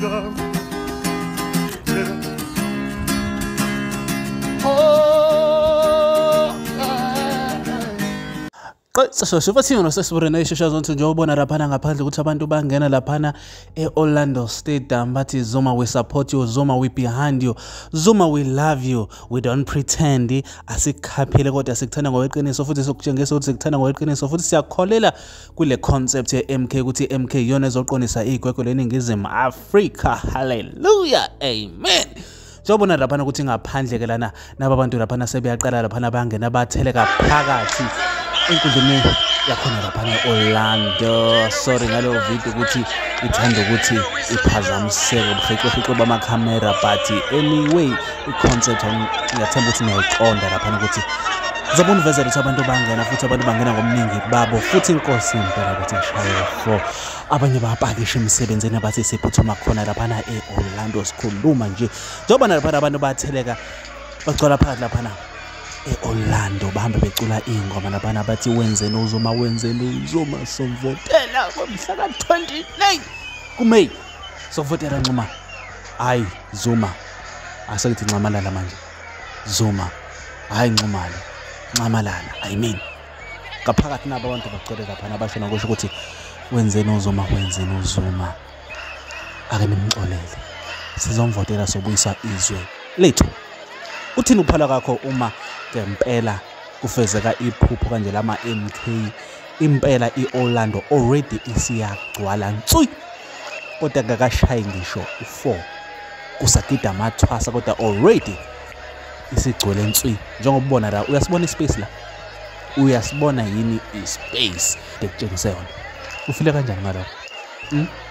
So sifathini nosesibure isheshana zonke nje ubona laphana ngaphandle ukuthi abantu bangena laphana eOrlando Stadium bathi Zuma we support you, Zuma we behind you, Zuma we love you, we don't pretend asikhaphile kodwa sikuthanda ngokweqiniso futhi sokutshengisa ukuthi sikuthanda ngokweqiniso futhi siyakholela kule concept yeMK ukuthi MK yona ezoqonisa igwegwe leningizimu Africa. Hallelujah, amen. Jobona laphana ukuthi ngaphandle ke lana nabantu laphana sebeyaqala laphana bangena batheleka phakathi enkundleni yakhona laphana eOrlando. Sorry ngalo video ukuthi ithanda ukuthi iphazamiseke ubuhleqo bamakhamera, but anyway iconcept ngiyathemba ukuthi niyayiqonda laphana ukuthi zabona uvezela ukuthi abantu bangena futhi abantu bangena ngomningi babo futhi inkosi impela ukuthi ishaye for abanye bayapakisha emsebenzini abathi siphuthuma khona laphana eOrlando. Sikhuluma nje njengoba laphana abantu batheleka bagcwala phakathi laphana eOrlando bahambe becula ingoma laphana bathi wenzeni uZuma, wenzeni uZuma, sovotela ngomhla ka-29 kuMeyi, sovotela Ncuma. Hayi Zuma, asekithi Ncamalala manje, Zuma hayi Ncumalo, Ncamalala. I mean ngaphakathi nabo abantu bacela laphana bashona kusho ukuthi wenzeni uZuma, wenzeni uZuma. Ake nimxolele, sizomvotela sobuyisa izwe lethu. Uthini uphala kakho uma ngempela kufezeka iphupho kanje lama MK? Impela iOrlando already isiyagcwala nswi, kodwa ngakashayi ngisho u4 kusagida amathwasa, kodwa already isigcwele nswi. Njengobona la, uyasibona ispace la, uyasibona yini ispace? Ngikutshengise yona. Ufile kanjani ngalokho?